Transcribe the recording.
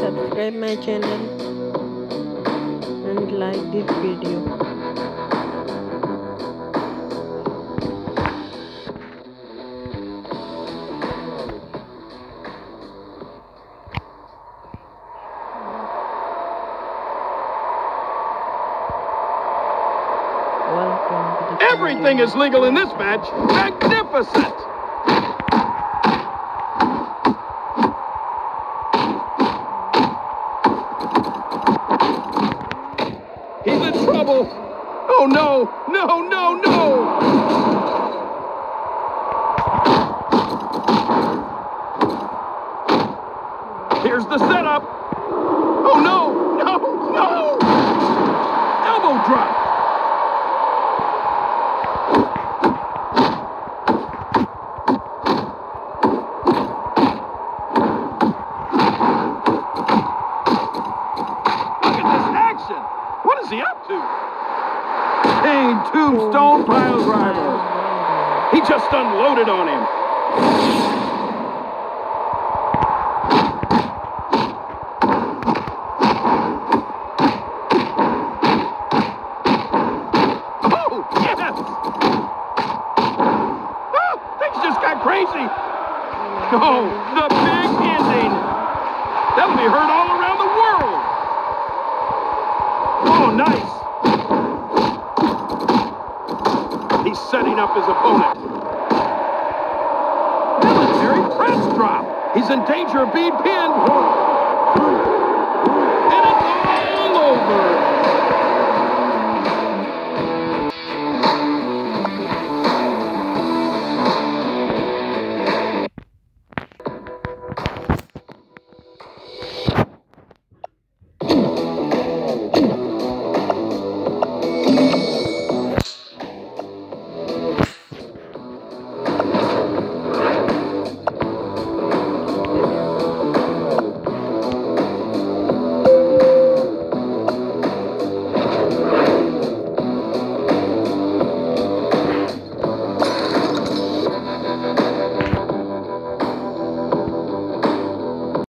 subscribe my channel and like this video. Welcome to the Everything is legal in this match. Magnificent! He's in trouble. Oh, no. No, no, no. Here's the setup. Oh, no. No, no. Elbow drop. What is he up to? Kane Tombstone Pile Driver. He just unloaded on him. Oh, yes! Oh, things just got crazy. Oh, the big ending. That'll be heard all around the world. Oh, nice. He's setting up his opponent. Military press drop. He's in danger of being pinned. And it's all over.